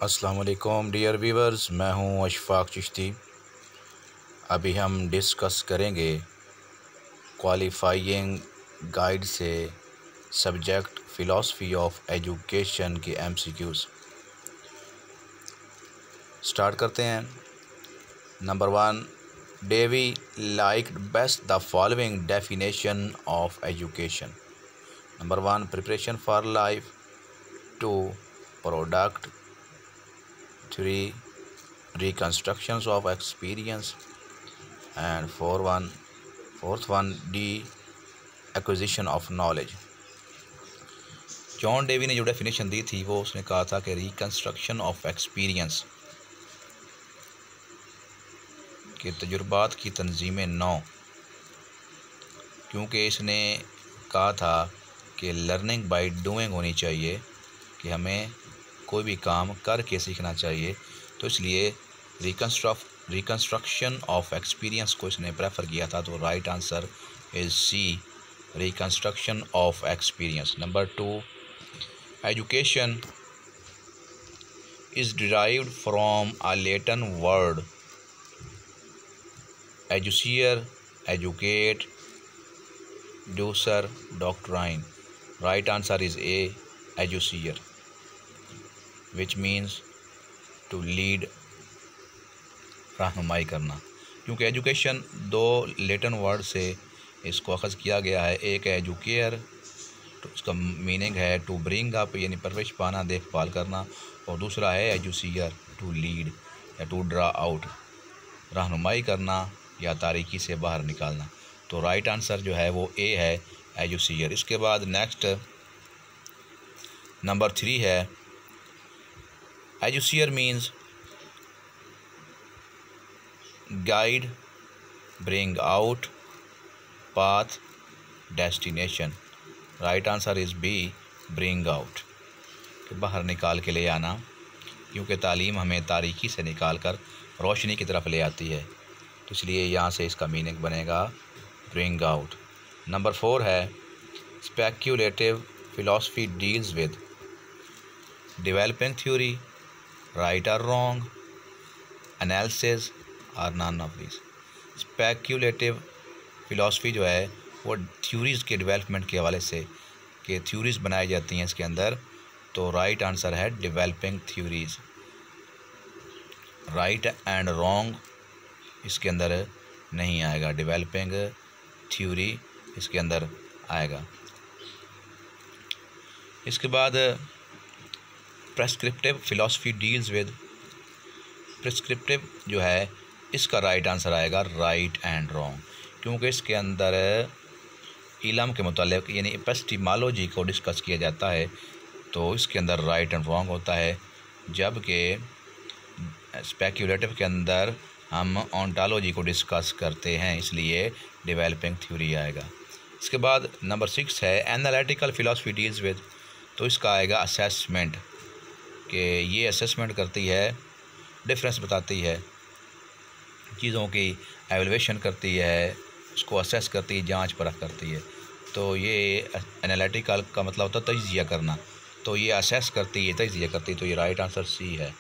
अस्सलाम वालेकुम dear viewers, मैं हूं अशफाक चिश्ती। अभी हम डिस्कस करेंगे क्वालिफाइंग गाइड से सब्जेक्ट फ़िलासफ़ी ऑफ एजुकेशन के एमसीक्यूज़। स्टार्ट करते हैं। Number 1, Dewey liked best the following definition of education. Number 1, preparation for life. 2, product. 3, reconstructions of experience, and fourth one, D, acquisition of knowledge। John Dewey ने जो definition दी थी वो उसने कहा था कि रिकन्स्ट्रक्शन ऑफ एक्सपीरियंस के तजुर्बात की तंजीम नौ, क्योंकि इसने कहा था कि लर्निंग बाय डूइंग होनी चाहिए, कि हमें कोई भी काम करके सीखना चाहिए। तो इसलिए रिकन्स्ट्रक्शन ऑफ एक्सपीरियंस को इसने प्रेफर किया था। तो right answer is C, reconstruction of experience. Number 2, education is derived from a Latin word educere, educate, ducere, doctrine. Right answer is A, educere, which means to lead, रहनुमाई करना। क्योंकि education दो Latin word से इसको अखज़ किया गया है। एक है एजुकेयर, तो उसका मीनिंग है टू ब्रिंग अप, यानी परवरिश पाना, देखभाल करना। और दूसरा है एजुसियर, टू लीड या टू ड्रा आउट, रहनुमाई करना या तारीकी से बाहर निकालना। तो राइट आंसर जो है वो ए है, एजुसियर। इसके बाद नेक्स्ट नंबर 3 है, educere means guide, bring out, path, destination. Right answer is B, bring out, कि बाहर निकाल के ले आना, क्योंकि तालीम हमें तारीकी से निकाल कर रोशनी की तरफ ले आती है। तो इसलिए यहाँ से इसका मीनिंग बनेगा ब्रिंग आउट। नंबर 4 है, speculative philosophy deals with developing theory, right और रॉन्ग, एनालिसिस और none of this. Speculative philosophy जो है वो थ्योरीज़ के डेवलपमेंट के हवाले से, कि थ्योरीज़ बनाई जाती हैं इसके अंदर। तो राइट आंसर है developing theories. Right and wrong इसके अंदर नहीं आएगा, डेवलपिंग थ्योरी इसके अंदर आएगा। इसके बाद prescriptive philosophy deals with, prescriptive जो है इसका राइट आंसर आएगा राइट एंड रॉन्ग, क्योंकि इसके अंदर इल्म के मुतालिक यानी एपिस्टेमोलॉजी को डिस्कस किया जाता है। तो इसके अंदर राइट एंड रॉन्ग होता है, जबकि स्पेक्यूलेटिव के अंदर हम ओंटोलॉजी को डिस्कस करते हैं, इसलिए डेवलपिंग थ्योरी आएगा। इसके बाद नंबर 6 है, एनालिटिकल फ़िलासफ़ी डील्स विद, तो इसका आएगा असेसमेंट, कि ये असेसमेंट करती है, डिफरेंस बताती है, चीज़ों की एवेलुएशन करती है, उसको असेस करती है, जांच परख करती है। तो ये एनालिटिकल का मतलब होता है तजिया करना, तो ये असेस करती है, तजिया करती है। तो ये राइट आंसर सी है।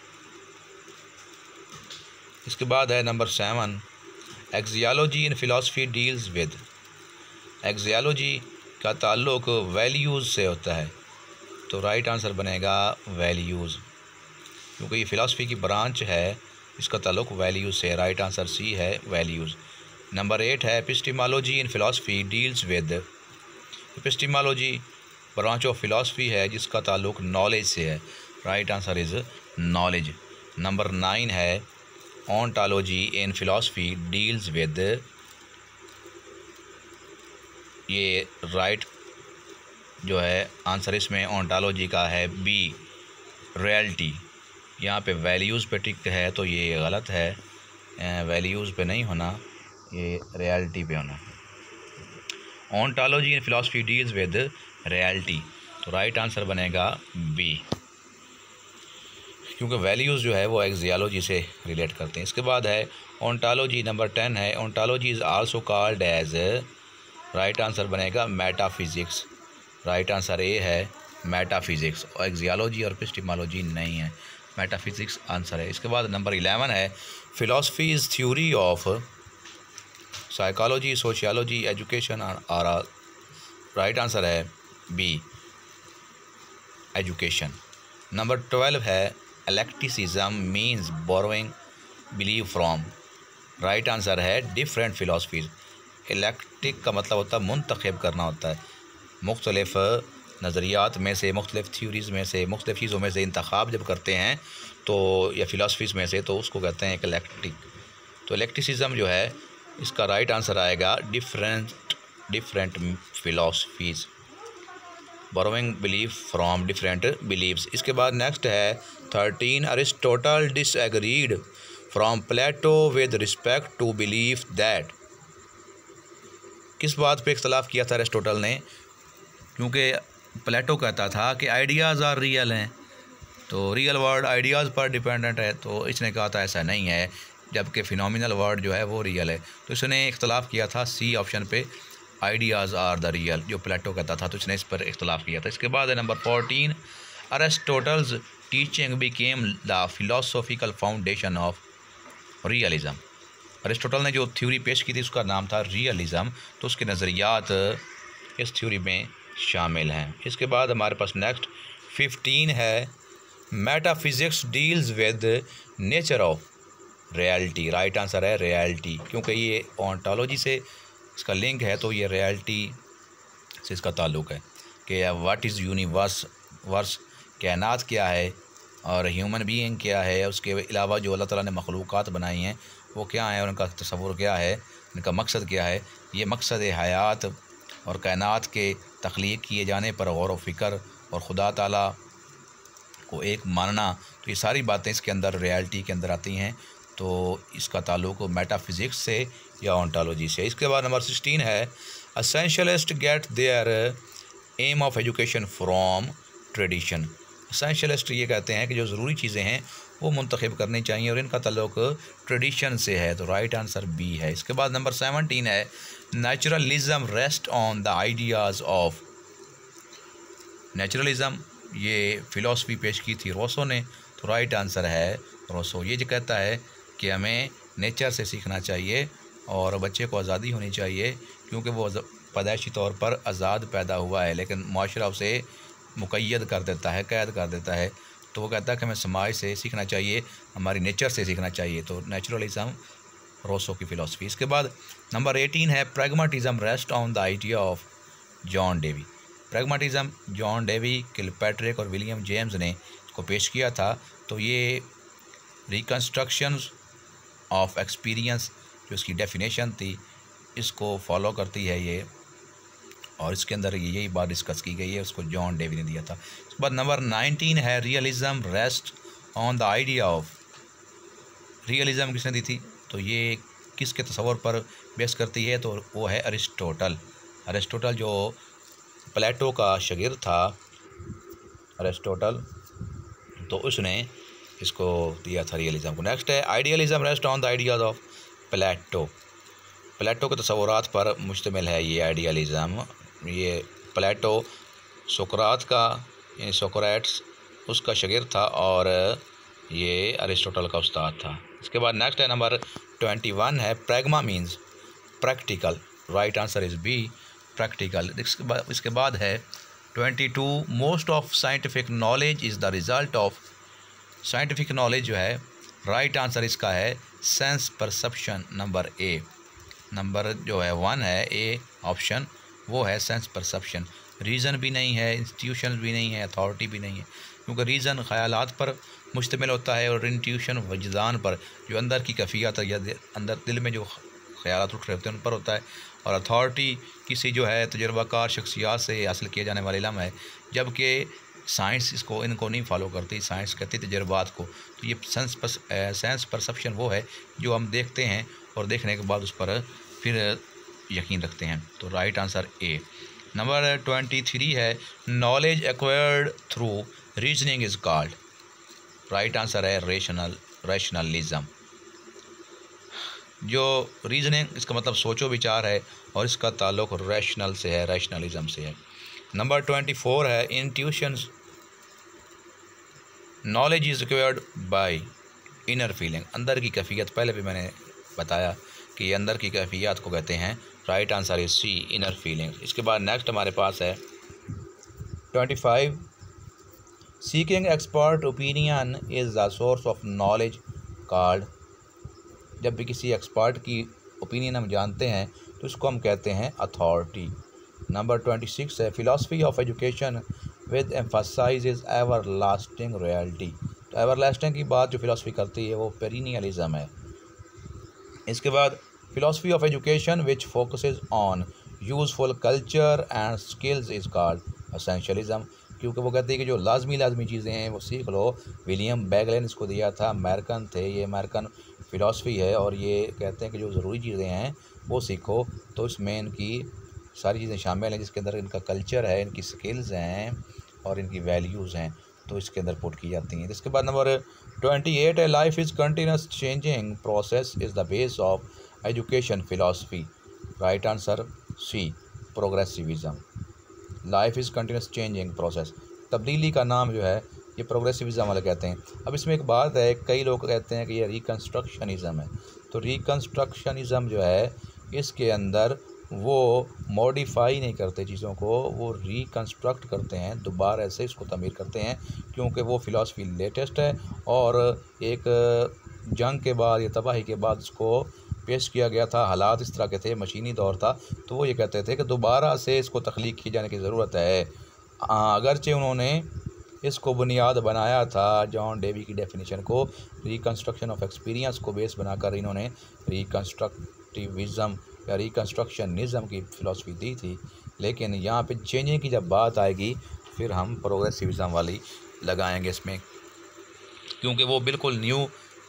इसके बाद है number 7, axiology in philosophy deals with, axiology का ताल्लुक़ वैल्यूज़ से होता है। तो राइट आंसर बनेगा वैल्यूज़, क्योंकि ये फ़िलासफ़ी की ब्रांच है, इसका ताल्लुक़ वैल्यूज़ से। राइट आंसर सी है, वैल्यूज़। नंबर 8 है, epistemology in philosophy deals with, epistemology branch of philosophy है जिसका ताल्लुक़ नॉलेज से है। Right answer is knowledge. Number 9 है, ontology in philosophy deals with, ये राइट जो है आंसर इसमें ओंटोलॉजी का है बी, रियलिटी। यहाँ पे वैल्यूज़ पे टिक है, तो ये गलत है, वैल्यूज़ पे नहीं होना, ये रियलिटी पे होना। Ontology in philosophy deals with reality, तो राइट आंसर बनेगा बी, क्योंकि वैल्यूज़ जो है वो एक्सियोलॉजी से रिलेट करते हैं। इसके बाद है ओंटोलॉजी। नंबर 10 है, ontology is also called as, right answer बनेगा मेटाफिज़िक्स। राइट आंसर ए है, मेटाफिज़िक्स। और एक्सियोलॉजी और एपिस्टेमोलॉजी नहीं है। मेटाफिजिक्स आंसर है। इसके बाद नंबर 11 है philosophy is theory of psychology, sociology, education और राइट आंसर है बी एजुकेशन। नंबर 12 है eclecticism means borrowing believe from, right answer है डिफरेंट फिलॉसफीज। इलेक्टिक का मतलब होता है मुंतखब करना होता है, मुख्तलिफ नज़रियात में से, मुख्तलिफ थ्योरीज़ में से, मुख्तलिफ चीज़ों में से इंतखाब जब करते हैं तो या फ़िलासफ़ीज़ में से, तो उसको कहते हैं इलेक्टिक। तो इलेक्टिसिज्म जो है इसका राइट आंसर आएगा different philosophies, borrowing belief from different believes. इसके बाद नेक्स्ट है 13 Aristotle disagreed from Plato with respect to belief that, किस बात पे इख्तलाफ किया था अरिस्टोटल ने? क्योंकि प्लेटो कहता था कि आइडियाज़ आर रियल हैं, तो रियल वर्ल्ड आइडियाज़ पर डिपेंडेंट है, तो इसने कहा था ऐसा नहीं है, जबकि फ़िनोमिनल वर्ल्ड जो है वो रियल है। तो इसने इख्तलाफ किया था सी ऑप्शन पे, आइडियाज़ आर द रियल, जो प्लेटो कहता था, तो इसने इस पर इख्तलाफ किया था। इसके बाद है number 14 Aristotle's teaching became the philosophical foundation of realism. Aristotle ने जो थ्योरी पेश की थी उसका नाम था रियलिज़म, तो उसके नज़रियात इस थ्योरी में शामिल हैं। इसके बाद हमारे पास नेक्स्ट 15 है metaphysics deals with nature of reality, right answer है रियलिटी, क्योंकि ये ओंटोलॉजी से इसका लिंक है, तो ये रियलिटी से इसका ताल्लुक़ है कि व्हाट इज़ यूनिवर्स, वर्स कायनात क्या है और ह्यूमन बीइंग क्या है, उसके अलावा जो अल्लाह ताला ने मखलूक़ात बनाई हैं वो क्या है और उनका तसव्वुर क्या है, इनका मकसद क्या है। ये मकसद हयात और कायनात के तख्लीक किए जाने पर गौर व फ़िक्र और खुदा ताला को एक मानना, तो ये सारी बातें इसके अंदर रियलिटी के अंदर आती हैं, तो इसका ताल्लुक़ मेटाफिज़िक्स से या ओंटोलॉजी से। इसके बाद नंबर 16 है essentialist get their aim of education from tradition. Essentialist ये कहते हैं कि जो ज़रूरी चीज़ें हैं वो मुंतखब करनी चाहिए और इनका ताल्लुक़ ट्रेडिशन से है, तो राइट आंसर बी है। इसके बाद नंबर 17 है naturalism rest on the ideas of, naturalism ये फ़िलासफ़ी पेश की थी रोसो ने, तो राइट आंसर है रोसो। ये जो कहता है कि हमें नेचर से सीखना चाहिए और बच्चे को आज़ादी होनी चाहिए, क्योंकि वो पैदाइशी तौर पर आज़ाद पैदा हुआ है लेकिन माशरा उसे मुक़य्यद कर देता है, कैद कर देता है, तो वो कहता है कि हमें समाज से सीखना चाहिए, हमारी नेचर से सीखना चाहिए, तो नेचुरलिज़म रोसो की फ़िलासफ़ी। इसके बाद नंबर 18 है pragmatism rest on the idea of John Dewey. Pragmatism John Dewey, Kilpatrick और विलियम जेम्स ने इसको पेश किया था, तो ये रिकन्स्ट्रक्शंस ऑफ एक्सपीरियंस जो इसकी डेफिनेशन थी इसको फॉलो करती है ये, और इसके अंदर यही बात डिस्कस की गई है, उसको जॉन डेवी ने दिया था। इसके बाद नंबर 19 है realism rest on the idea of, realism किसने दी थी? तो ये किसके तस्वर पर बेस करती है? तो वो है अरिस्टोटल। अरिस्टोटल जो प्लेटो का शागिर्द था अरिस्टोटल, तो उसने इसको दिया था रियलिज़म को। नेक्स्ट है idealism rest on the ideas of Plato. Plato के तस्वुरात पर मुश्तमिल है ये आइडियलिज़म। ये प्लेटो सोक्रात का, यानी सोक्रेट्स उसका शागिर्द था और ये अरिस्टोटल का उस्ताद था। इसके बाद नेक्स्ट है नंबर 21 है pragma means practical, right answer is B practical. इसके बाद है 22 most of scientific knowledge is the result of, scientific knowledge जो है राइट आंसर इसका है sense perception, number A, number जो है 1 है ए ऑप्शन, वो है सेंस परसेप्शन। रीज़न भी नहीं है, इंस्टीट्यूशन भी नहीं है, अथॉरिटी भी नहीं है, क्योंकि रीज़न ख़यालात पर मुश्तमिल होता है और इंट्यूशन वजदान पर, जो अंदर की कैफियत या अंदर दिल में जो ख़यालात उठ रहे होते हैं उन पर होता है, और अथॉरिटी किसी जो है तजुर्बाकार शख्सियात से हासिल किए जाने वाले इल्म है, जबकि साइंस इनको नहीं फॉलो करती, साइंस कहती तजुर्बात को। तो ये सेंस परसेप्शन वो है जो हम देखते हैं और देखने के बाद उस पर फिर यकीन रखते हैं, तो राइट आंसर ए। नंबर 23 है knowledge acquired through reasoning is called, right answer है रैशनलिज़म। जो रीजनिंग इसका मतलब सोचो विचार है और इसका ताल्लुक़ रैशनल से है, रैशनलिज़म से है। नंबर 24 है intuitions knowledge is required by inner feeling, अंदर की कैफियत, पहले भी मैंने बताया कि अंदर की कैफियत को कहते हैं। Right answer is C, inner feeling. इसके बाद नेक्स्ट हमारे पास है 25, seeking expert opinion is the source of knowledge called. जब भी किसी एक्सपर्ट की ओपिनियन हम जानते हैं तो इसको हम कहते हैं अथॉरिटी। नंबर 26 है, philosophy of education with emphasises everlasting reality. तो एवर लास्टिंग की बात जो फिलॉसफी करती है वो पेरिनियलिज्म है। इसके बाद philosophy of education which focuses on useful culture and skills is called essentialism, क्योंकि वो कहते हैं कि जो लाजमी चीज़ें हैं वो सीख लो। विलियम बैगले ने इसको दिया था, अमेरिकन थे, ये अमेरिकन फ़िलासफ़ी है और ये कहते हैं कि जो ज़रूरी चीज़ें हैं वो सीखो। तो इसमें इनकी सारी चीज़ें शामिल हैं जिसके अंदर इनका कल्चर है, इनकी स्किल्स हैं और इनकी वैल्यूज़ हैं, तो इसके अंदर पुट की जाती हैं। इसके बाद नंबर 28 है, life is continuous changing process is the base of education philosophy. Right answer C, progressivism. Life is continuous changing process, तब्दीली का नाम जो है ये प्रोग्रेसिविज़म वाले कहते हैं। अब इसमें एक बात है, कई लोग कहते हैं कि ये रिकन्स्ट्रक्शनिज़म है। तो रिकन्स्ट्रक्शनिज़म जो है इसके अंदर वो मॉडिफाई नहीं करते चीज़ों को, वो रिकन्स्ट्रक्ट करते हैं, दोबारा से इसको तमीर करते हैं, क्योंकि वो फ़िलासफ़ी लेटेस्ट है और एक जंग के बाद या तबाही के बाद इसको पेश किया गया था, हालात इस तरह के थे, मशीनी दौर था, तो वो ये कहते थे कि दोबारा से इसको तख्लीक की जाने की ज़रूरत है। अगरचे उन्होंने इसको बुनियाद बनाया था जॉन डेवी की डेफिनेशन को, रिकन्स्ट्रक्शन ऑफ एक्सपीरियंस को बेस बनाकर इन्होंने रिकन्स्ट्रक्टिविज़म या रिकन्स्ट्रक्शनिज़म की फ़िलासफ़ी दी थी, लेकिन यहाँ पे चेंजिंग की जब बात आएगी फिर हम प्रोग्रेसिविज़म वाली लगाएंगे इसमें, क्योंकि वो बिल्कुल न्यू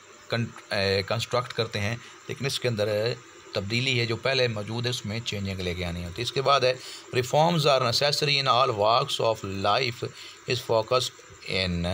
कंस्ट्रक्ट करते हैं, लेकिन इसके अंदर तब्दीली है जो पहले मौजूद है उसमें चेंजिंग लेके आनी होती है। इसके बाद है, reforms are necessary in all walks of life is focused in.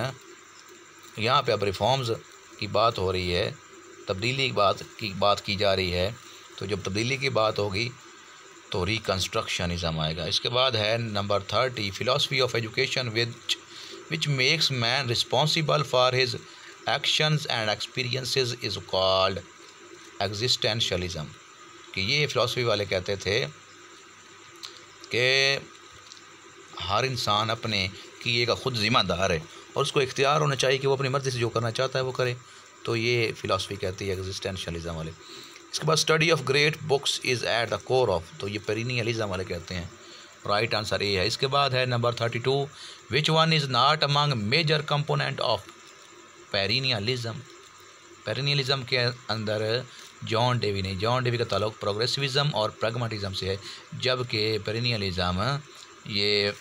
यहाँ पे अब रिफॉर्म्स की बात हो रही है, तब्दीली की बात की जा रही है, तो जब तब्दीली की बात होगी तो रिकन्स्ट्रक्शनिज़म आएगा। इसके बाद है number 30, philosophy of education which makes man responsible for his actions and experiences is called existentialism. कि ये फ़िलासफ़ी वाले कहते थे कि हर इंसान अपने किए का ख़ुद ज़िम्मेदार है और उसको इख्तियार होना चाहिए कि वो अपनी मर्ज़ी से जो करना चाहता है वो करे, तो ये फ़िलासफ़ी कहती है एग्जिस्टेंशियलिज़म वाले। इसके बाद study of great books is at the core of, तो ये पेरिनियलिज़म वाले कहते हैं। राइट आंसर ए है। इसके बाद है number 32, which one is not among major component of perennialism. Perennialism के अंदर जॉन डेवी का ताल्लुक प्रोग्रेसिविज़म और प्रैग्मेटिज़म से है, जबकि पेरिनियलिज़म ये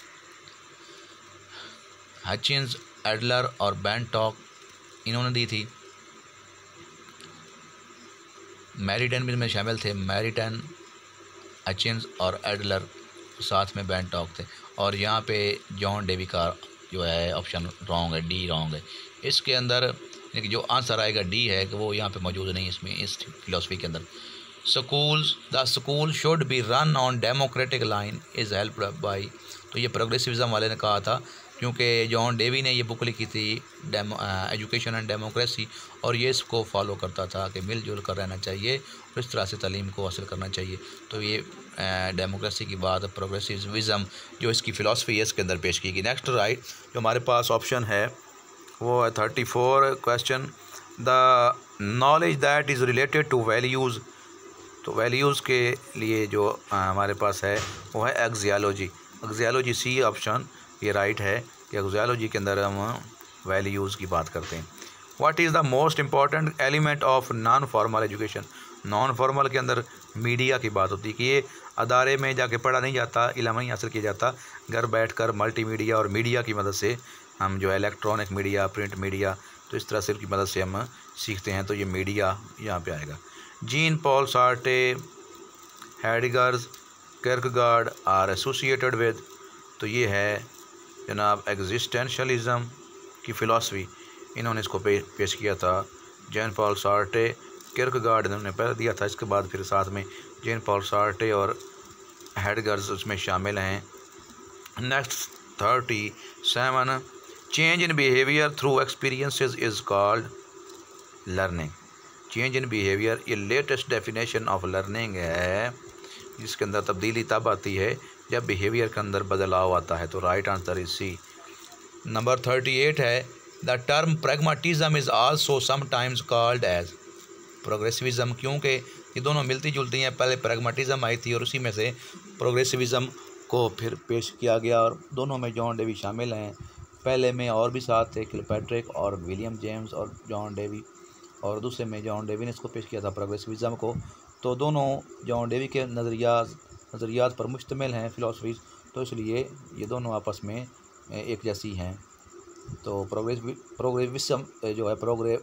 हचिंस, एडलर और बेंटॉक इन्होंने दी थी। मैरिटन भी में शामिल थे, मैरिटन, हचिंस और एडलर साथ में बेंटॉक थे, और यहाँ पे जॉन डेवी का जो है ऑप्शन रॉन्ग है, डी रॉन्ग है। इसके अंदर जो आंसर आएगा डी है कि वो यहाँ पे मौजूद नहीं इसमें, इस फिलॉसफी के अंदर। The school should be run on democratic line is helped by, तो ये प्रोग्रेसिविज़म वाले ने कहा था, क्योंकि जॉन डेवी ने ये बुक लिखी थी एजुकेशन एंड डेमोक्रेसी, और ये इसको फॉलो करता था कि मिलजुल कर रहना चाहिए और इस तरह से तालीम को हासिल करना चाहिए। तो ये डेमोक्रेसी की बात प्रोग्रेसिविज़म जो इसकी फ़िलासफ़ी है इसके अंदर पेश की गई। नेक्स्ट राइट जो हमारे पास ऑप्शन है वो है 34 question, the knowledge that is related to values. तो वैल्यूज़ के लिए जो हमारे पास है वो है एक्सियोलॉजी सी ऑप्शन ये राइट है कि एक्सियोलॉजी के अंदर हम वैल्यूज़ की बात करते हैं। What is the most important element of non formal education. Non formal के अंदर मीडिया की बात होती है कि ये अदारे में जाके पढ़ा नहीं जाता, इल्म नहीं हासिल किया जाता, घर बैठकर मल्टीमीडिया और मीडिया की मदद से हम जो है इलेक्ट्रॉनिक मीडिया, प्रिंट मीडिया, तो इस तरह से की मदद से हम सीखते हैं, तो ये मीडिया यहाँ पे आएगा। Jean Paul Sartre, Heideggers, Kierkegaard are associated with, तो ये है जनाब एग्जिस्टेंशलिज़म की फ़िलासफ़ी, इन्होंने इसको पेश किया था। जीन पॉल सार्टे, किर्कगार्ड इन्होंने पहले दिया था, इसके बाद फिर साथ में जीन पॉल सार्टे और हेडगर्स उसमें शामिल हैं। Next 37, change in behaviour through experiences is called learning. Change in behaviour ये लेटेस्ट डेफिनेशन ऑफ लर्निंग है, जिसके अंदर तब्दीली तब आती है जब बिहेवियर के अंदर बदलाव आता है। तो right answer is C. Number 38 है the term pragmatism is also sometimes called as progressivism. क्योंकि ये दोनों मिलती जुलती हैं, पहले प्रैग्माटिज्म आई थी और उसी में से प्रोग्रेसिविज्म को फिर पेश किया गया, और दोनों में जॉन डेवी शामिल हैं। पहले में और भी साथ थे, किलपैट्रिक और विलियम जेम्स और जॉन डेवी, और दूसरे में जॉन डेवी ने इसको पेश किया था प्रोग्रेसिविज्म को। तो दोनों जॉन डेवी के नज़रियात पर मुश्तमिल हैं फ़िलासफ़ीज़, तो इसलिए ये दोनों आपस में एक जैसी हैं। तो प्रोग्रेसिविज्म जो है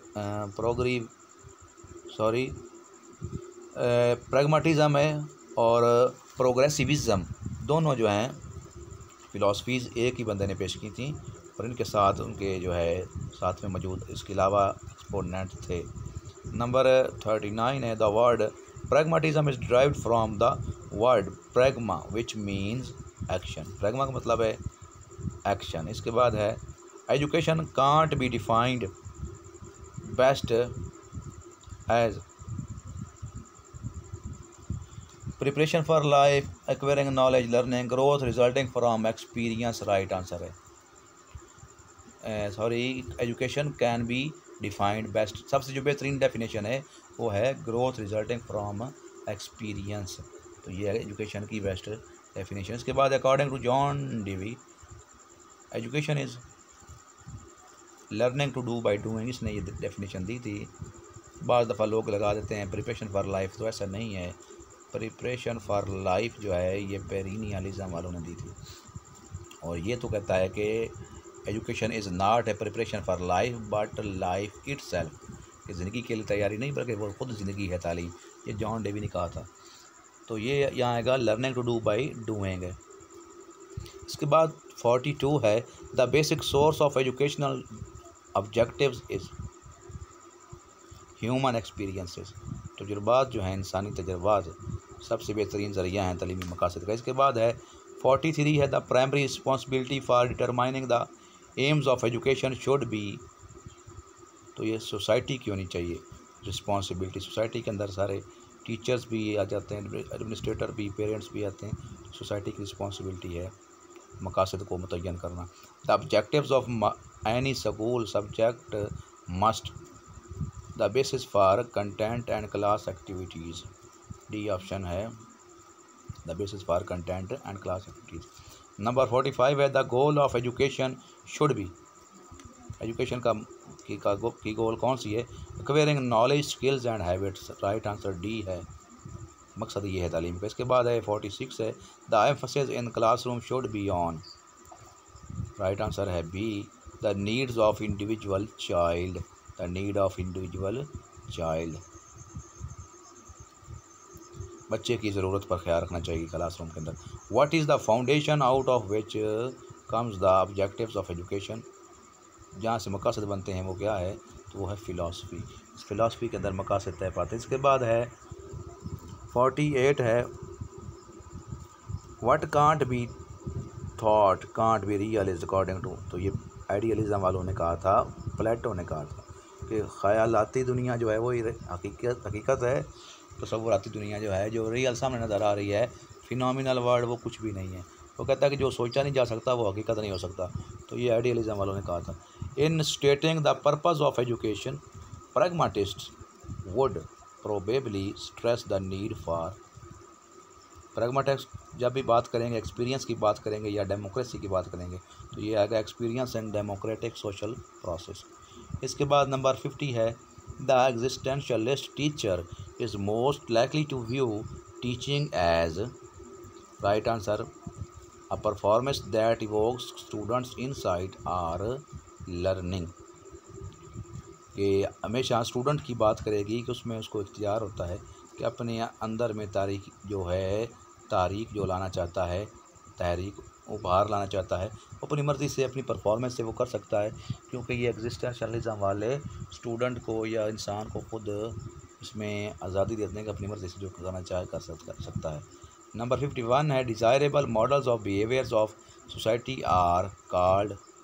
प्रैग्माटिज्म है और प्रोग्रेसिविज्म दोनों जो हैं फ़िलासफ़ीज़ एक ही बंदे ने पेश की थी, और इनके साथ उनके जो है साथ में मौजूद इसके अलावा एक्सपोनेंट थे। नंबर 39 है the word pragmatism is derived from the word pragma which means action. Pragma का मतलब है एक्शन। इसके बाद है education can't be defined best as preparation for life, acquiring knowledge, learning, growth resulting from experience. Right answer है education can be defined best, सबसे जो बेहतरीन डेफिनेशन है वो है ग्रोथ रिजल्टिंग फ्रॉम एक्सपीरियंस। तो ये है एजुकेशन की बेस्ट डेफिनेशन। इसके बाद according to John Dewey education is learning to do by doing. इसने ये डेफिनेशन दी थी। बाज़ दफ़ा लोग लगा देते हैं प्रिपरेशन फॉर लाइफ, तो ऐसा नहीं है। प्रिपरेशन फॉर लाइफ जो है ये पेरिनियलिज्म वालों ने दी थी, और ये तो कहता है कि education is not a preparation for life but life itself, कि ज़िंदगी के लिए तैयारी नहीं बल्कि वो खुद ज़िंदगी है तालीम। ये जॉन डेवी ने कहा था। तो ये यहाँ आएगा learning to do by doing. इसके बाद 42 है the basic source of educational objectives is human experiences. तजुर्बात जो हैं इंसानी तजुर्बात सबसे बेहतरीन ज़रिया हैं तलीमी मकासद का। इसके बाद है 43 है the primary responsibility for determining the aims of education should be. तो ये सोसाइटी की होनी चाहिए रिस्पॉन्सिबिलिटी। सोसाइटी के अंदर सारे टीचर्स भी आ जाते हैं, एडमिनिस्ट्रेटर भी, पेरेंट्स भी आते हैं। सोसाइटी की रिस्पॉन्सिबिलिटी है मकासद को मुतय्यन करना। The objectives of any school subject must the basis for content and class activities. D option है the basis for content and class activities. Number 45 है the goal of education should be. Education की goal कौन सी है? Acquiring knowledge, skills and habits. Right answer D है, मकसद ये है तालीम का। इसके बाद है 46 है the emphasis in classroom should be on. Right answer है B the needs of individual child. The need of individual child, बच्चे की ज़रूरत पर ख्याल रखना चाहिए क्लासरूम के अंदर। What is the foundation out of which comes the objectives of education. जहाँ से मकासद बनते हैं वो क्या है? तो वो है फ़िलासफ़ी। इस फ़िलासफ़ी के अंदर मकासद तय पाते हैं। इसके बाद है 48 है what can't be thought can't be real is according to. तो ये आइडियलिज़म वालों ने कहा था, प्लेटो ने कहा था कि ख़यालाती दुनिया जो है वो हकीकत है, तसव्वुराती दुनिया जो है, जो रियल सामने नज़र आ रही है, फिनोमिनल वर्ल्ड, वो कुछ भी नहीं है। वो कहता है कि जो सोचा नहीं जा सकता वो हकीकत नहीं हो सकता। तो ये आइडियलिज़म वालों ने कहा था। In stating the purpose of education pragmatists would probably stress the need for. Pragmatist जब भी बात करेंगे, एक्सपीरियंस की बात करेंगे या डेमोक्रेसी की बात करेंगे, तो ये आएगा experience and democratic social process. इसके बाद नंबर 50 है the existentialist teacher is most likely to view teaching as. Right answer a performance that evokes students insight or learning. कि हमेशा स्टूडेंट की बात करेगी कि उसमें उसको इख्तियार होता है कि अपने अंदर में तारीख जो लाना चाहता है, तहरीक उपहार लाना चाहता है, अपनी मर्ज़ी से अपनी परफॉर्मेंस से वो कर सकता है, क्योंकि ये एग्जिस्टेंशियलिज्म वाले स्टूडेंट को या इंसान को खुद इसमें आज़ादी देते हैं कि अपनी मर्ज़ी से जो करना चाहे कर सकता है। नंबर 51 है desirable models of behaviours of society are called.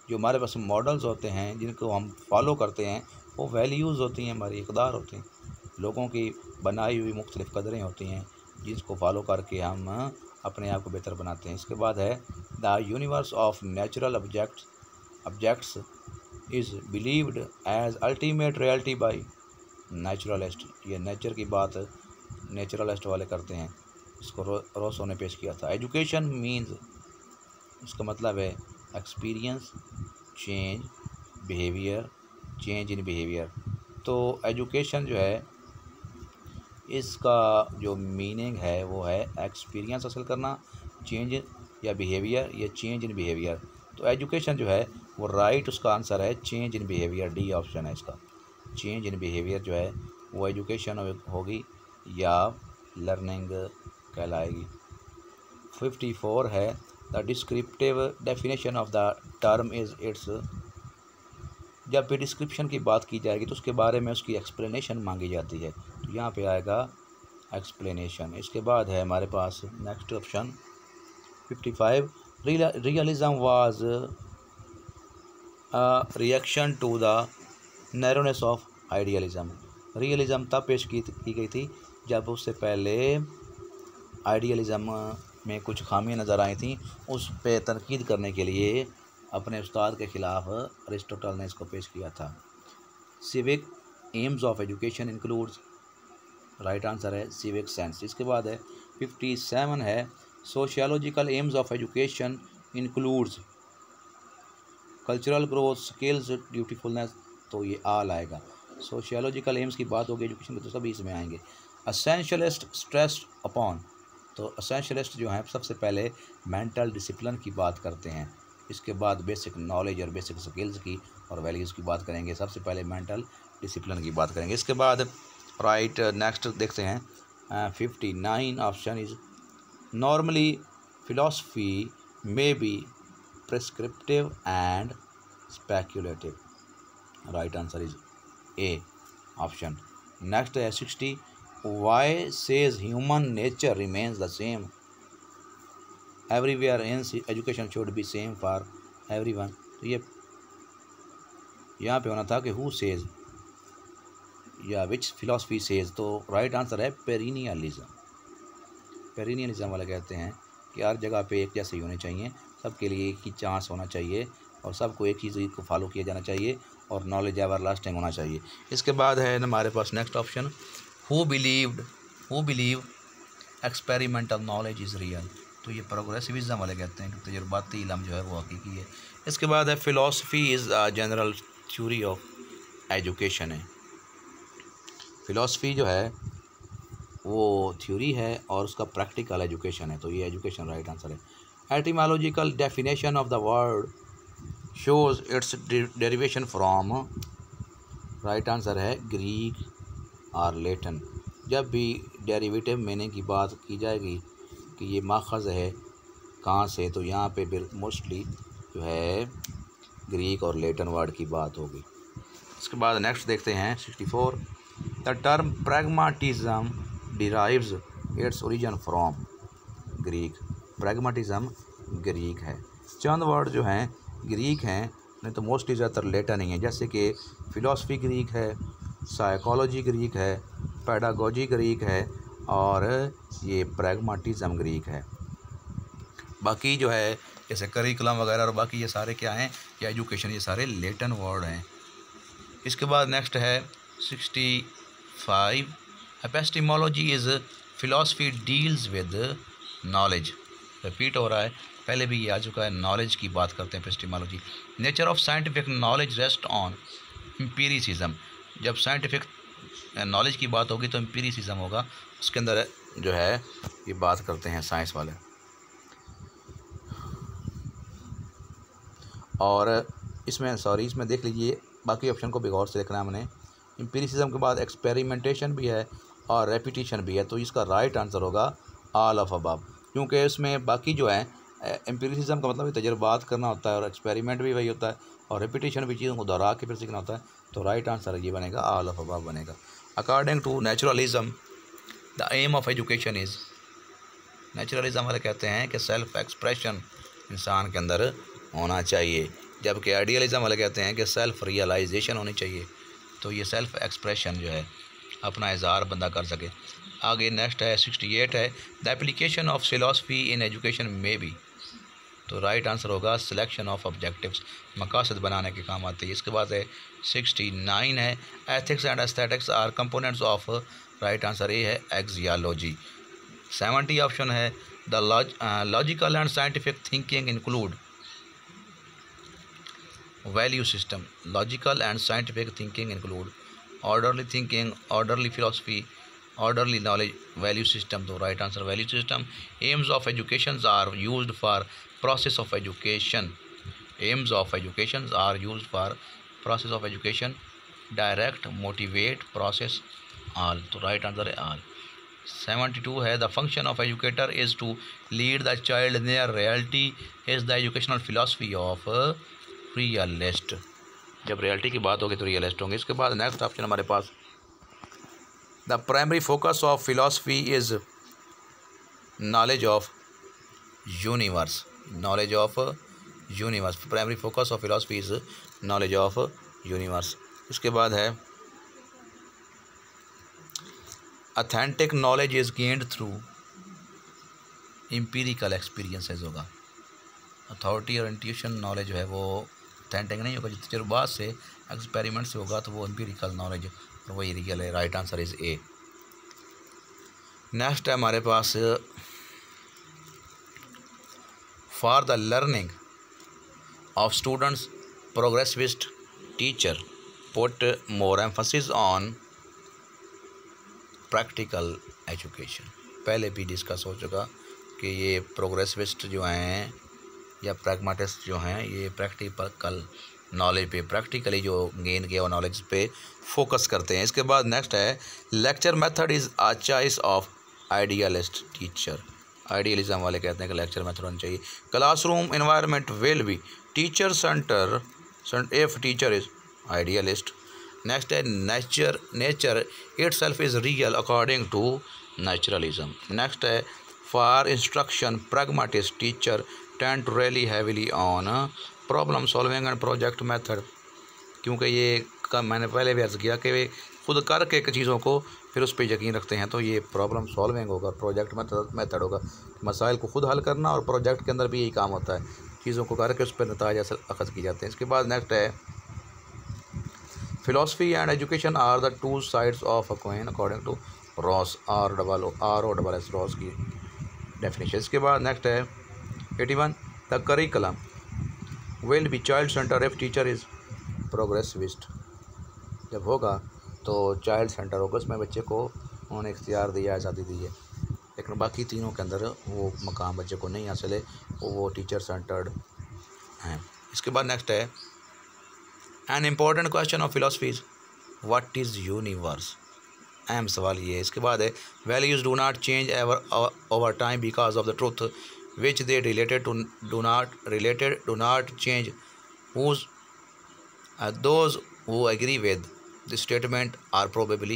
जो हमारे पास मॉडल्स होते हैं जिनको हम फॉलो करते हैं वो वैल्यूज़ होती हैं, हमारी इक़दार होती हैं, लोगों की बनाई हुई मुख्तलिफ़ कदरें होती हैं जिसको फॉलो करके हम अपने आप को बेहतर बनाते हैं। इसके बाद है the universe of natural objects is believed as ultimate reality by naturalist. ये नेचर की बात नेचुरलिस्ट वाले करते हैं, इसको रोसो ने पेश किया था। एजुकेशन मीन्स, इसका मतलब है experience change behaviour, change in behaviour. तो एजुकेशन जो है इसका जो मीनिंग है वो है एक्सपीरियंस हासिल करना, चेंज या बिहेवियर, या चेंज इन बिहेवियर। तो एजुकेशन जो है वो राइट उसका आंसर है change in behaviour, D option है इसका। चेंज इन बिहेवियर जो है वो एजुकेशन होगी या लर्निंग कहलाएगी। 54 है the descriptive definition of the term is its. जब भी डिस्क्रिप्शन की बात की जाएगी तो उसके बारे में उसकी एक्सप्लेनेशन मांगी जाती है, तो यहाँ पे आएगा एक्सप्लेनेशन। इसके बाद है हमारे पास next option 55 realism was reaction to the narrowness of idealism. Realism तब पेश की गई थी जब उससे पहले आइडियलिज़म में कुछ खामियां नज़र आई थी, उस पे तनकीद करने के लिए अपने उस्ताद के ख़िलाफ़ अरिस्टोटल ने इसको पेश किया था। Civic aims of education includes, right answer है सिविक सेंस। इसके बाद है 57 है sociological aims of education includes cultural growth, skills, dutifulness. तो ये आल आएगा। सोशियोलॉजिकल एम्स की बात होगी एजुकेशन की तो सभी इसमें आएंगे। असेंशियलिस्ट स्ट्रेस अपॉन, तो असेंशियलिस्ट जो हैं सबसे पहले मेंटल डिसिप्लिन की बात करते हैं, इसके बाद बेसिक नॉलेज और बेसिक स्किल्स की और वैल्यूज़ की बात करेंगे, सबसे पहले मेंटल डिसिप्लिन की बात करेंगे। इसके बाद राइट नेक्स्ट देखते हैं 59 option is normally philosophy may be prescriptive and speculative, right answer is A option. Next है 60 why says human nature remains the same everywhere in education should be same for everyone. तो ये यहाँ पे होना था कि हु सेज या which philosophy says, तो राइट आंसर है पेरिनियलिज्म। पेरिनियलिज्म वाले कहते हैं कि हर जगह पे एक जैसे ही होने चाहिए, सबके लिए एक ही चांस होना चाहिए और सबको एक चीज़ को फॉलो किया जाना चाहिए और नॉलेज एवर लास्टिंग होना चाहिए। इसके बाद है हमारे पास next option who believe experimental knowledge is real. तो ये प्रोग्रेसिविज्म वाले कहते हैं कि तजुर्बाती इल्म जो है वो हकीकी है। इसके बाद है philosophy is a general theory of education है। फ़िलासफ़ी जो है वो थ्योरी है और उसका प्रैक्टिकल एजुकेशन है, तो ये एजुकेशन राइट आंसर है। Etymological definition of the word shows its derivation from, right answer है ग्रीक और लेटिन। जब भी डेरिवेटिव मीनिंग की बात की जाएगी कि ये माखज़ है कहाँ से, तो यहाँ पे मोस्टली जो है ग्रीक और लेटिन वर्ड की बात होगी। इसके बाद नेक्स्ट देखते हैं 64 the term pragmatism derives its origin from Greek. Pragmatism Greek है। चंद वर्ड जो हैं ग्रीक हैं, नहीं तो मोस्टली ज़्यादातर लेटिन ही है, जैसे कि फ़िलासफ़ी ग्रीक है, साइकोलॉजी ग्रीक है, पेडागोजी ग्रीक है और ये प्रैग्माटिज्म ग्रीक है। बाकी जो है जैसे करिकुलम वगैरह और बाकी ये सारे क्या हैं, या एजुकेशन, ये सारे लेटिन वर्ड हैं। इसके बाद नेक्स्ट है 65 epistemology is philosophy deals with knowledge. Repeat हो रहा है, पहले भी ये आ चुका है, नॉलेज की बात करते हैं epistemology. Nature of scientific knowledge rest on empiricism. जब साइंटिफिक नॉलेज की बात होगी तो एम्पिरिसिज्म होगा, उसके अंदर जो है ये बात करते हैं साइंस वाले। और इसमें देख लीजिए, बाकी ऑप्शन को भी गौर से देखना है हमने। एम्पिरिसिज्म के बाद एक्सपेरिमेंटेशन भी है और रेपिटेशन भी है, तो इसका राइट आंसर होगा ऑल ऑफ अबव, क्योंकि इसमें बाकी जो है एम्पिरिसिज्म का मतलब तजर्बात करना होता है और एक्सपेरिमेंट भी वही होता है और रेपिटेशन भी चीज़ों को दोहरा के फिर सीखना होता है, तो राइट आंसर ये बनेगा ऑल ऑफ अबव बनेगा। According to naturalism the aim of education is, naturalism वाले कहते हैं कि सेल्फ एक्सप्रेशन इंसान के अंदर होना चाहिए, जबकि आइडियलिज्म वाले कहते हैं कि सेल्फ रियलाइजेशन होनी चाहिए, तो ये सेल्फ एक्सप्रेशन जो है अपना इज़हार बंदा कर सके। आगे नेक्स्ट है 68 है the application of philosophy in education में बी, तो राइट आंसर होगा सिलेक्शन ऑफ ऑब्जेक्टिव्स, मकासद बनाने के काम आते हैं। इसके बाद है 69 है ethics and aesthetics are components of, right answer A है एक्सियोलॉजी। 70 ऑप्शन है the logical and scientific thinking include value system, logical and scientific thinking include orderly thinking, orderly philosophy, orderly knowledge, value system, तो right answer value system. Aims of education are used for process of education, aims of education are used for process of education, direct, motivate, process, all, तो right answer है all. 72 है the function of educator is to lead the child near reality is the educational philosophy of realist, जब reality की बात होगी तो realist होंगे। इसके बाद नेक्स्ट ऑप्शन हमारे पास the primary focus of philosophy is knowledge of universe, knowledge of universe, primary focus of philosophy is knowledge of universe. इसके बाद है authentic knowledge is gained through empirical experiences होगा, अथॉरिटी और इंट्यूशन नॉलेज जो है वो अथेंटिक नहीं होगा, तजुर्बात से एक्सपेरिमेंट से होगा तो वो एम्पिरिकल नॉलेज और वही रियल है, right answer is A. Next है हमारे पास for the learning of students progressivist teacher put more emphasis on practical education, पहले भी डिस्कस हो चुका कि ये प्रोग्रेसिविस्ट जो हैं या प्रैग्माटिस्ट जो हैं ये प्रैक्टिकल नॉलेज पे, प्रैक्टिकली जो गेन किया नॉलेज पे फोकस करते हैं। इसके बाद नेक्स्ट है lecture method is a choice of idealist teacher, idealism वाले कहते हैं कि लेक्चर मेथड होना चाहिए। Classroom environment will be teacher centre if teacher is idealist. Next है nature itself is real according to naturalism. Next है for instruction pragmatist teacher tend to really heavily on problem solving and project method, क्योंकि ये मैंने पहले भी अर्ज़ किया कि वे खुद करके चीज़ों को फिर उस पर यकीन रखते हैं, तो ये प्रॉब्लम सॉल्विंग होगा, प्रोजेक्ट मेथड होगा, मसाइल को खुद हल करना, और प्रोजेक्ट के अंदर भी यही काम होता है, चीज़ों को करके उस पर नताइज अखज़ की जाते हैं। इसके बाद नेक्स्ट है philosophy and education are the two sides of a coin according to Ross, ROSS Ross की डेफिनेशन। इसके बाद नेक्स्ट है 81 the curriculum will be child centre if teacher is progressivist, जब होगा तो चाइल्ड सेंटर होगा, उसमें बच्चे को उन्होंने इख्तियार दिया, आज़ादी दी है, लेकिन बाकी तीनों के अंदर वो मकाम बच्चे को नहीं हासिल है, वो टीचर सेंटर्ड हैं। इसके बाद नेक्स्ट है an important question of philosophy what is universe, अहम सवाल ये है। इसके बाद है values do not change ever over time because of the truth which they related to do not change whose those who agree with the statement are probably,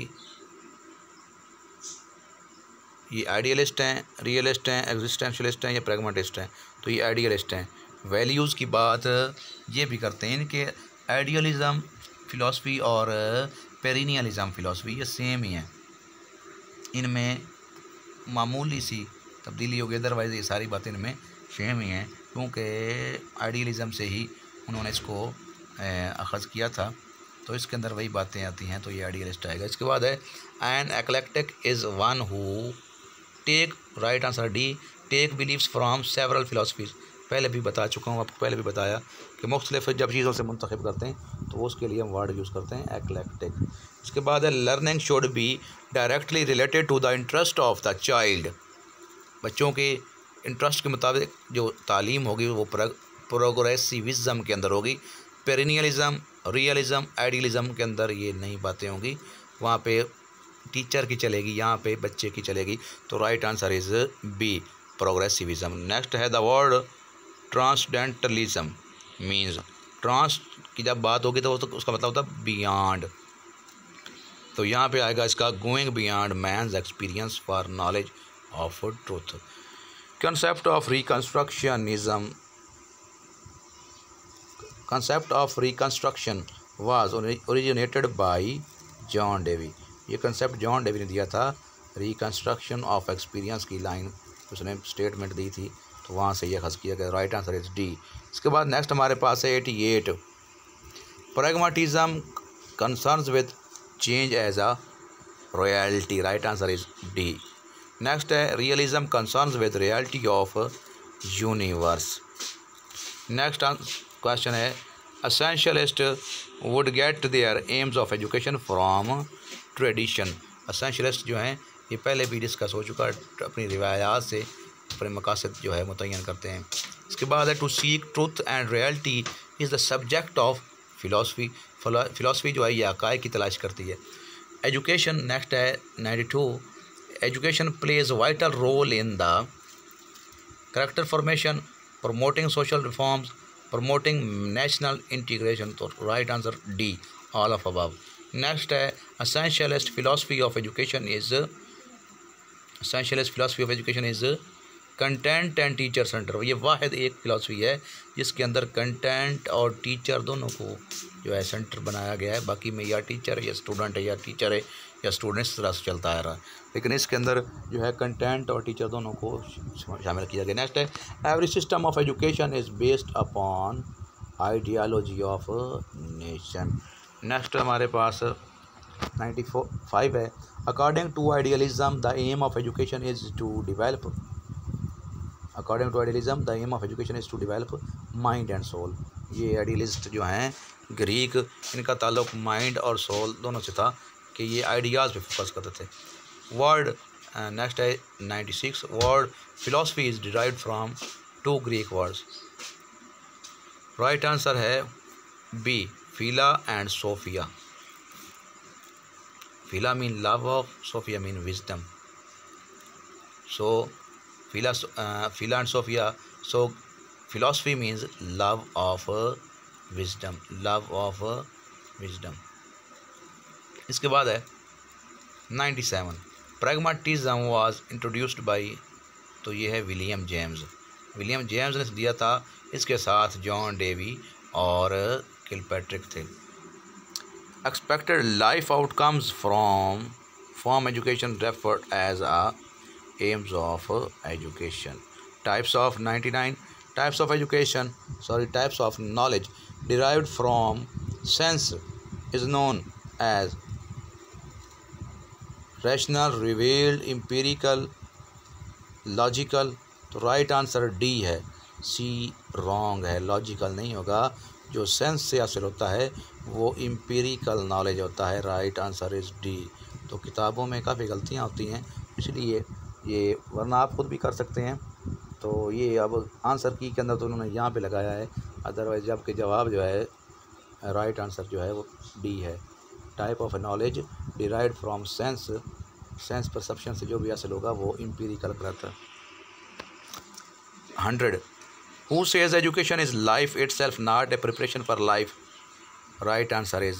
ये idealist हैं, realist हैं, एग्जिस्टेंशलिस्ट हैं या प्रैग्मेटिस्ट हैं, तो ये idealist हैं। Values की बात ये भी करते हैं कि आइडियलिज़म फ़िलासफ़ी और पेरिनियलिज़म फ़िलासफ़ी ये सेम ही हैं, इनमें मामूली सी तब्दीली होगी, अदरवाइज़ ये सारी बातें इनमें सेम ही हैं, क्योंकि आइडियलिज़म से ही उन्होंने इसको अखज़ किया था, तो इसके अंदर वही बातें आती हैं, तो ये आइडियलिस्ट आएगा। इसके बाद है an eclectic is one who take, right answer D, take believes from several philosophies, पहले भी बता चुका हूँ, आपको पहले भी बताया कि मुख्तलिफ जब चीज़ों से मुंतखब करते हैं तो उसके लिए हम वर्ड यूज़ करते हैं एक्लेक्टिक। इसके बाद है learning should be directly related to the interest of the child, बच्चों के इंटरेस्ट के मुताबिक जो तालीम होगी वो प्रोग्रेसिविज़म के अंदर होगी, पेरिनियलिज़म, रियलिज़म, आइडियलिज़म के अंदर ये नई बातें होंगी, वहाँ पे टीचर की चलेगी, यहाँ पे बच्चे की चलेगी, तो right answer is B, progressivism. Next है the word transcendentalism means, trans की जब बात होगी तो उसका मतलब होता है बियॉन्ड, तो यहाँ पे आएगा इसका going beyond man's experience for knowledge of truth. Concept of reconstructionism concept of reconstruction was originated by John Dewey. ये कंसेप्ट जॉन डेवी ने दिया था। रिकन्स्ट्रक्शन ऑफ एक्सपीरियंस की लाइन उसने स्टेटमेंट दी थी, तो वहाँ से ये खस किया गया। Right answer is D. इसके बाद नेक्स्ट हमारे पास है 88। Pragmatism concerns with change as a royalty. Right answer is D. Next है realism concerns with reality of universe. Next question है essentialist would get their aims of education from tradition. Essentialist जो हैं ये पहले भी डिस्कस हो चुका है, अपनी रिवायात से अपने मकासद जो है मुतय्यन करते हैं। इसके बाद है to seek truth and reality is the subject of philosophy. Philosophy जो है ये हक़ाइक़ की तलाश करती है। एजुकेशन नेक्स्ट है 92। Education plays vital role in the character formation, promoting social reforms, promoting national integration. तो right answer D, all of above. Next है essentialist philosophy of education is content and teacher centre. ये वाहिद एक philosophy है जिसके अंदर content और teacher दोनों को जो है सेंटर बनाया गया है। बाकी में या टीचर है या स्टूडेंट है या टीचर है या स्टूडेंट इस तरह से चलता आ रहा है, लेकिन इसके अंदर जो है कंटेंट और टीचर दोनों को शामिल किया गया। नेक्स्ट है every system of education is based upon ideology of nation. Next हमारे पास 95 है। According to idealism the aim of education is to develop mind and soul. ये आइडियलिस्ट जो हैं ग्रीक, इनका ताल्लुक माइंड और सोल दोनों से था कि ये आइडियाज़ पे फोकस करते थे। वर्ड नेक्स्ट है 96। Word philosophy is derived from 2 Greek words. Right answer है B, phila and sophia. Phila mean love of, sophia mean wisdom. So phila and sophia. So philosophy means love of wisdom, इसके बाद है 97। Pragmatism was introduced by, तो ये है William James ने दिया था। इसके साथ जॉन डेवी और किलपैट्रिक थे। Expected life outcomes from education referred as a aims of education. Types of 99। Types of knowledge derived from sense is known as rational, revealed, empirical, logical। तो right answer D है। C wrong है, logical नहीं होगा। जो sense से हासिल होता है वो इम्पीरिकल नॉलेज होता है। Right answer is D. तो किताबों में काफ़ी गलतियाँ होती हैं, इसलिए ये, वरना आप खुद भी कर सकते हैं। तो ये अब आंसर की के अंदर तो उन्होंने यहाँ पे लगाया है, अदरवाइज जबकि जवाब जो है राइट आंसर जो है वो डी है। Type of knowledge derived from sense perception से जो भी हासिल होगा वो इम्पीरिकल कहलाता है। 100। Who says education is life itself not a preparation for life. Right answer is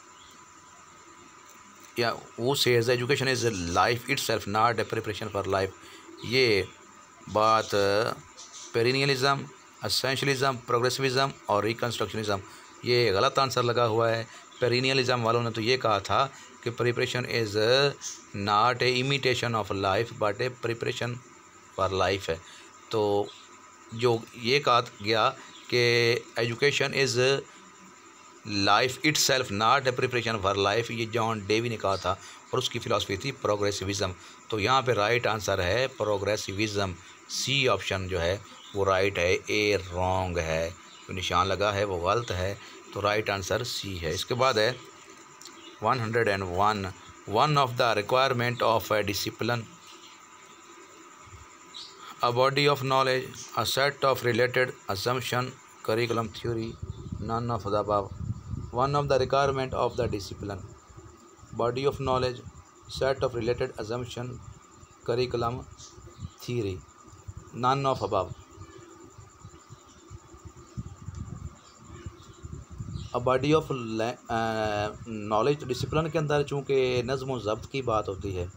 who says education is life itself not a preparation for life. ये बात पेरिनियलिज्म, एसेंशियलिज्म, प्रोग्रेसिविज्म और रिकन्स्ट्रक्शनिज्म, ये गलत आंसर लगा हुआ है। पेरिनियलिज्म वालों ने तो ये कहा था कि preparation is not a imitation of life but a preparation for life है। तो जो ये कहा गया कि education is life itself not a preparation for life, ये जॉन डेवी ने कहा था और उसकी फ़िलासफ़ी थी प्रोग्रेसिविज़म। तो यहाँ पे राइट आंसर है प्रोग्रेसिविज़म। सी ऑप्शन जो है वो राइट है, ए रॉन्ग है, जो निशान लगा है वो गलत है। तो राइट आंसर सी है। इसके बाद है 101। One of the requirement of a discipline, a body of knowledge, a set of related assumption, curriculum theory, none of the above। One of the requirement of the discipline, body of knowledge, set of related assumption, curriculum theory, none of above। a body of knowledge, discipline के अंदर चूँकि नज़्म व ज़ब्त की बात होती है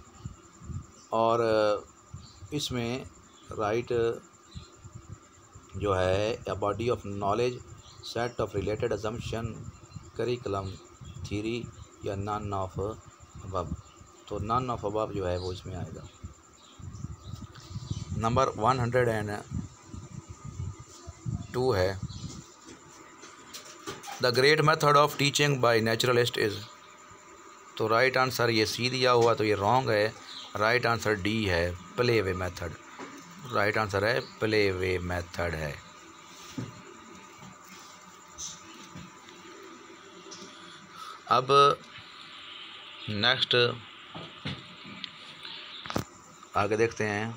और इसमें राइट जो है a body of knowledge, set of related assumption, curriculum, theory या नन ऑफ अबव। तो नन ऑफ अबव जो है वो इसमें आएगा। नंबर 102 है the great method of teaching by naturalist is. तो राइट आंसर ये सी दिया हुआ तो ये रॉन्ग है। राइट आंसर डी है, play way method. Right answer है प्ले वे मेथड है। अब नेक्स्ट आगे देखते हैं।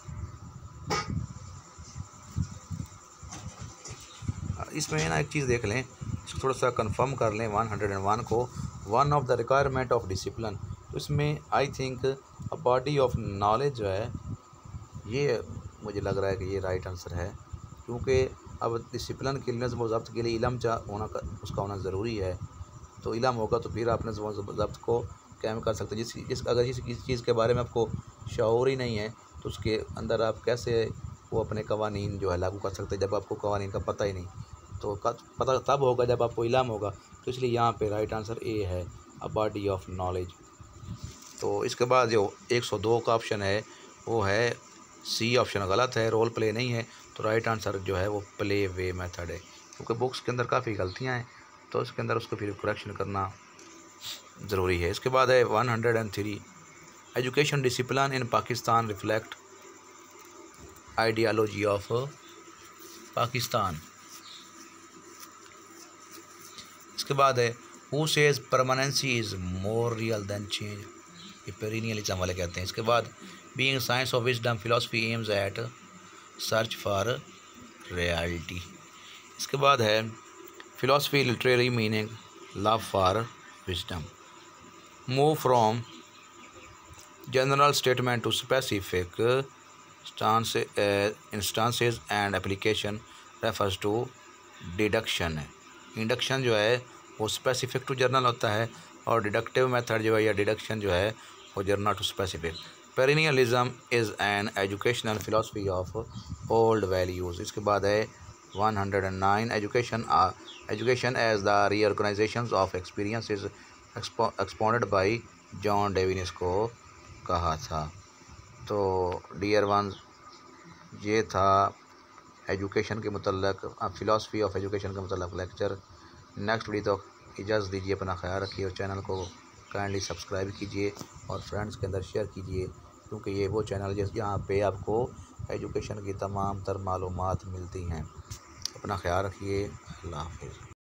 इसमें ना एक चीज़ देख लें, इसको थोड़ा सा कंफर्म कर लें 101 को। One of the requirement of discipline, तो इसमें I think a body of knowledge जो है ये मुझे लग रहा है कि ये राइट आंसर है, क्योंकि अब डिसिप्लिन की नज़्म व ज़ब्त के लिए इल्म होना उसका होना ज़रूरी है। तो इल्म होगा तो फिर आप नज़्म व ज़ब्त को कायम कर सकते हैं। अगर किसी चीज़ के बारे में आपको शऊर ही नहीं है तो उसके अंदर आप कैसे वो अपने कवानीन जो है लागू कर सकते हैं, जब आपको कवानीन का पता ही नहीं। तो पता तब होगा जब आपको इल्म होगा। तो इसलिए यहाँ पे राइट आंसर ए है, अ बॉडी ऑफ नॉलेज। तो इसके बाद जो 102 का ऑप्शन है वो है सी ऑप्शन गलत है, रोल प्ले नहीं है। तो राइट आंसर जो है वो प्ले वे मेथड है, क्योंकि बुक्स के अंदर काफ़ी गलतियाँ हैं तो इसके अंदर उसको फिर करेक्शन करना ज़रूरी है। इसके बाद है 103 education discipline in Pakistan reflect ideology of Pakistan. इसके बाद है who says permanency is more real than change, ये पेरिनियलिज्म वाले कहते हैं। इसके बाद being science of wisdom philosophy aims at search for reality. इसके बाद है philosophy literary meaning love for wisdom, move from general statement to specific instances and application refers to deduction है। इंडक्शन जो है वो स्पेसिफिक टू जर्नल होता है और डिडक्टिव मेथड जो है या डिडक्शन जो है वो general to specific. Perennialism is an educational philosophy of old values. इसके बाद है 109 education as the reorganisation of experiences expounded by John डेविनिस को कहा था। तो डियर वंस ये था एजुकेशन के मतलब फ़िलासफ़ी ऑफ एजुकेशन के मतलब लेक्चर। नेक्स्ट वीडियो तक इजाज़त दीजिए, अपना ख्याल रखिए और चैनल को काइंडली सब्सक्राइब कीजिए और फ्रेंड्स के अंदर शेयर कीजिए, क्योंकि ये वो चैनल जिस यहाँ पे आपको एजुकेशन की तमाम तर मालूमात मिलती हैं। अपना ख्याल रखिए। अल्लाह हाफ़िज़।